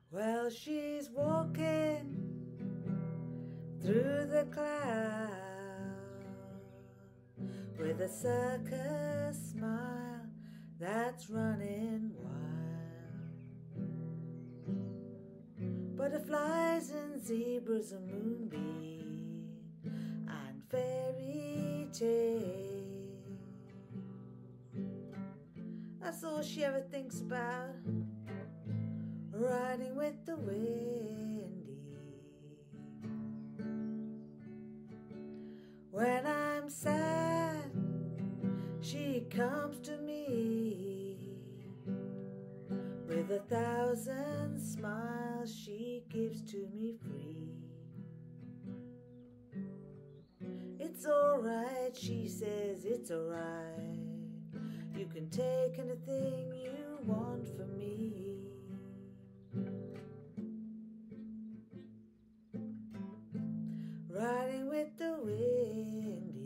Well, she's walking through the clouds with a circus smile that's running wild. Butterflies and zebras and moonbeams and fairy tales. That's all she ever thinks about, riding with the windy. When I'm sad, she comes to me. With 1,000 smiles she gives to me free. It's alright, she says, it's alright. You can take anything you want from me. Riding with the windy.